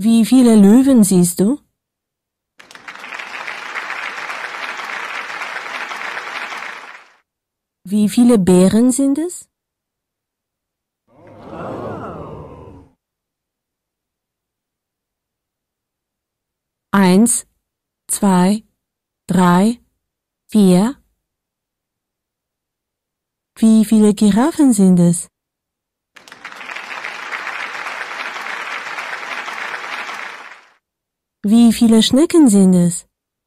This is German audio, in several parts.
Wie viele Löwen siehst du? Wie viele Bären sind es? Eins, zwei, drei, vier. Wie viele Giraffen sind es? Wie viele Schnecken sind es?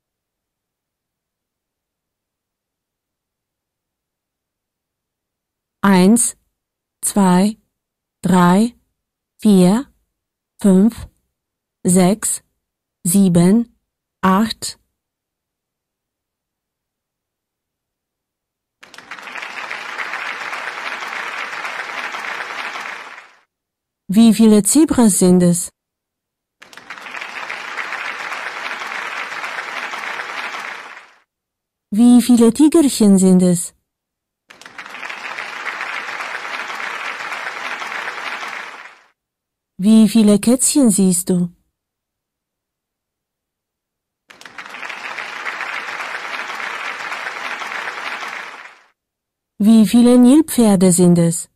Eins, zwei, drei, vier, fünf, sechs, sieben, acht. Wie viele Zebras sind es? Wie viele Tigerchen sind es? Wie viele Kätzchen siehst du? Wie viele Nilpferde sind es?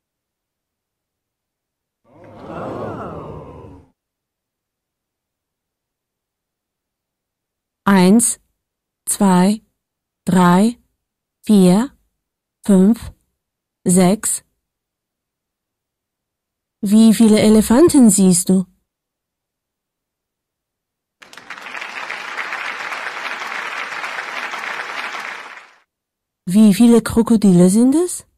Eins, zwei, drei, vier, fünf, sechs. Wie viele Elefanten siehst du? Wie viele Krokodile sind es?